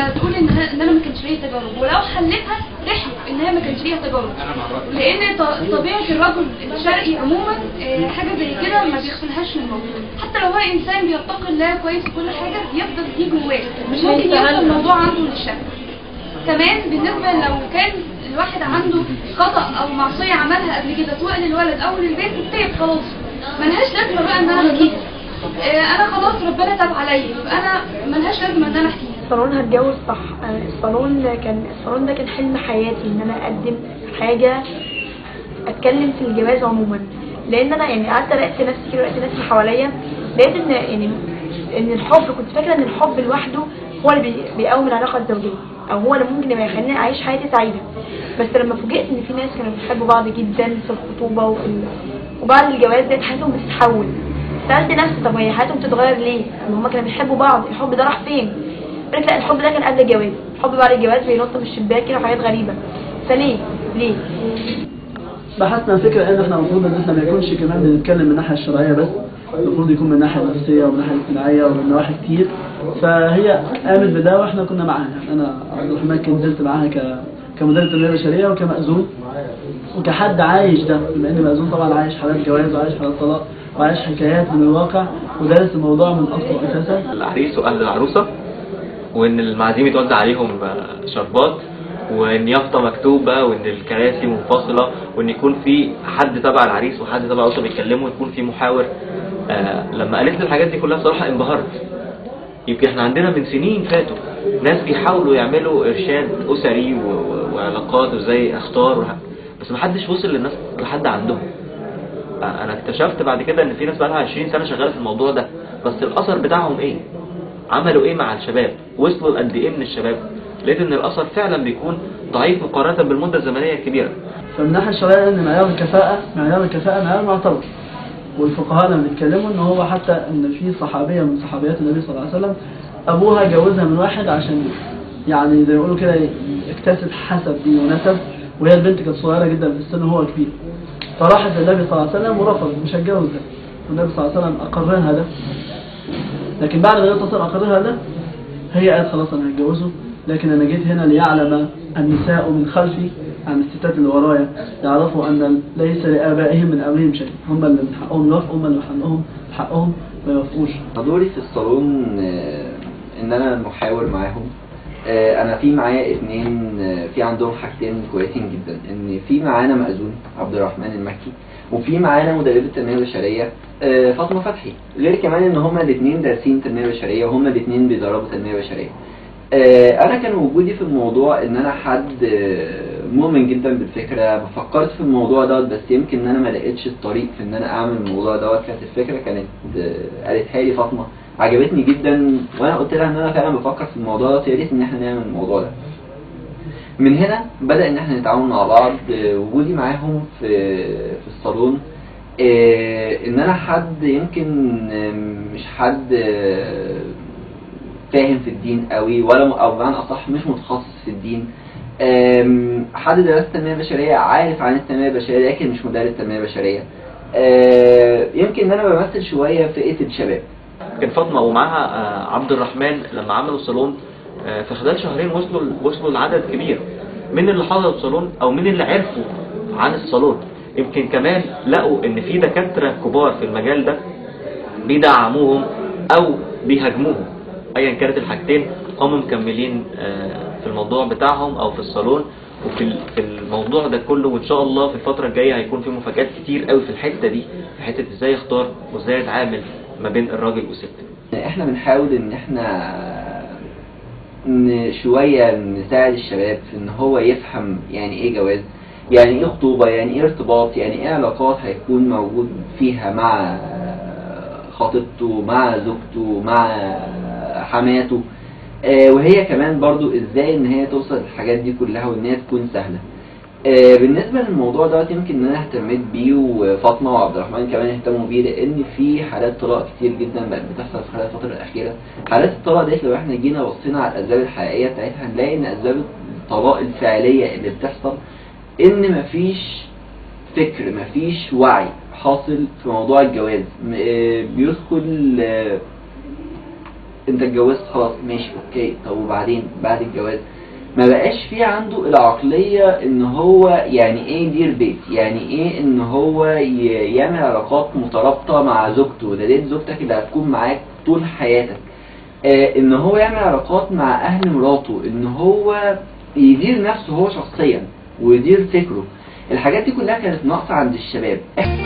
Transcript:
تقول ان انا ما كانش ليا تجارب، ولو حلتها تحلف ان هي ما كانش ليها تجارب، لان طبيعه الرجل الشرقي عموما حاجه زي كده ما بيغفلهاش من الموضوع، حتى لو هو انسان بيتقي الله كويس وكل حاجه يفضل دي جواه، مش ممكن يوصل الموضوع عنده للشك. كمان بالنسبه لو كان الواحد عنده خطا او معصيه عملها قبل كده سواء للولد او للبنت، بتتاب خلاص، ملهاش لازمه بقى ان انا احكيها. انا خلاص ربنا تاب عليا، يبقى انا ملهاش لازمه ان انا احكيها. الصالون هتجوز صح. الصالون ده كان حلم حياتي، ان انا اقدم حاجه اتكلم في الجواز عموما، لان انا يعني قعدت راقبت نفسي كده ورقت ناس اللي حواليا، لقيت ان الحب، كنت فاكره ان الحب لوحده هو اللي بيقوم العلاقه الزوجيه، او هو اللي ممكن يبقى يخليني اعيش حياتي سعيده. بس لما فوجئت ان في ناس كانوا بيحبوا بعض جدا في الخطوبه وبعد الجواز لقيت حياتهم بتتحول. سالت نفسي طب هي حياتهم بتتغير ليه؟ ان هم كانوا بيحبوا بعض، الحب ده راح فين؟ قلت لا، الحب ده كان قبل الجواز، الحب بعد الجواز بينط من الشباك كده وحاجات غريبه. فليه؟ بحثنا الفكره ان احنا المفروض ان احنا ما يكونش كمان بنتكلم من الناحيه الشرعيه بس، المفروض يكون من الناحيه النفسيه ومن الناحيه الاجتماعيه ومن نواحي كتير. فهي قامت بده واحنا كنا معاها، انا عبد الرحمن كنت نزلت معاها كمدير تنميه بشريه وكمأذون وكحد عايش ده، بما اني مأذون طبعا عايش حالات جواز وعايش حالات طلاق وعايش حكايات من الواقع ودارس الموضوع من اصله اساسا. العريس واهل العروسه، وان المعازيم يتوزع عليهم شربات، وان يافطه مكتوبه، وان الكراسي منفصله، وان يكون في حد تبع العريس وحد تبع العروسه بيتكلموا، ويكون في محاور. لما قالت لي الحاجات دي كلها بصراحه انبهرت. يمكن احنا عندنا من سنين فاتوا ناس بيحاولوا يعملوا ارشاد اسري وعلاقات وازاي اختار بس ما حدش وصل للناس لحد عندهم. انا اكتشفت بعد كده ان في ناس بقى لها 20 سنه شغاله في الموضوع ده، بس الاثر بتاعهم ايه؟ عملوا ايه مع الشباب؟ وصلوا لقد ايه من الشباب؟ لقيت ان الاثر فعلا بيكون ضعيف مقارنه بالمده الزمنيه الكبيره. فمن الناحيه الشرعيه ان معيار الكفاءه معيار معتبر، والفقهاء لما بيتكلموا ان هو حتى ان في صحابيه من صحابيات النبي صلى الله عليه وسلم ابوها جوزها من واحد عشان يعني زي ما يقولوا كده يكتسب حسب دي ونسب، وهي البنت كانت صغيره جدا في السن وهو كبير، فراحت للنبي صلى الله عليه وسلم ورفض مش هتجوز ده، والنبي صلى الله عليه وسلم اقرها ده. لكن بعد ما يتصل اقرها ده هي قالت خلاص انا هتجوزه، لكن انا جيت هنا ليعلم النساء من خلفي، عن الستات اللي ورايا، يعرفوا ان ليس لابائهم من امرهم شيء، هم اللي من حقهم يوافقوا، هم اللي من حقهم ما يوافقوش. دوري في الصالون ان انا محاور معاهم. انا في معايا اتنين في عندهم حاجتين كويسين جدا، ان في معانا مأذون عبد الرحمن المكي، وفي معانا مدربة تنمية بشرية فاطمة فتحي، غير كمان ان هما الاتنين دارسين تنمية بشرية وهما الاتنين بيدربوا تنمية بشرية. انا كان وجودي في الموضوع ان انا حد مؤمن جدا بالفكرة، فكرت في الموضوع دوت، بس يمكن ان انا ما لقيتش الطريق في ان انا اعمل الموضوع دوت. كانت الفكرة كانت قالتها لي فاطمة، عجبتني جدا، وانا قلت لها ان انا فعلا بفكر في الموضوع ده، يا ريت ان احنا نعمل الموضوع ده. من هنا بدأ ان احنا نتعاون مع بعض. وجودي معاهم في الصالون ان انا حد يمكن مش حد فاهم في الدين قوي، ولا او بمعنى اصح مش متخصص في الدين، حد درس تنمية بشرية، عارف عن التنمية البشرية لكن مش مدرس تنمية بشرية. يمكن ان انا بمثل شوية فئة الشباب. كان فاطمه ومعاها عبد الرحمن لما عملوا الصالون في خلال شهرين وصلوا لعدد كبير من اللي حضروا الصالون او من اللي عرفوا عن الصالون. يمكن كمان لقوا ان في دكاتره كبار في المجال ده بيدعموهم او بيهاجموهم، ايا كانت الحاجتين هم مكملين في الموضوع بتاعهم او في الصالون وفي الموضوع ده كله. وان شاء الله في الفتره الجايه هيكون في مفاجآت كتير قوي في الحته دي، في حته ازاي يختار وازاي يتعامل ما بين الراجل والست. احنا بنحاول ان احنا شويه نساعد الشباب في ان هو يفهم يعني ايه جواز، يعني ايه خطوبه، يعني ايه ارتباط، يعني ايه علاقات هيكون موجود فيها مع خطيبته، مع زوجته، مع حماته، وهي كمان برضو ازاي ان هي توصل الحاجات دي كلها وان هي تكون سهله. بالنسبه للموضوع ده يمكن ان انا اهتميت بيه وفاطمه وعبد الرحمن كمان اهتموا بيه، لان في حالات طلاق كتير جدا بقت بتحصل في خلال الفتره الاخيره. حالات الطلاق دي لو احنا جينا بصينا على الاسباب الحقيقيه بتاعتها هنلاقي ان اسباب الطلاق الفعليه اللي بتحصل ان مفيش فكر، مفيش وعي حاصل في موضوع الجواز. بيدخل انت اتجوزت خلاص ماشي اوكي، طب وبعدين بعد الجواز ما بقاش في عنده العقلية ان هو يعني ايه يدير بيت، يعني ايه ان هو يعمل علاقات مترابطة مع زوجته، ده دي زوجتك اللي هتكون معاك طول حياتك، ان هو يعمل علاقات مع اهل مراته، ان هو يدير نفسه هو شخصيا ويدير فكره. الحاجات دي كلها كانت ناقصة عند الشباب.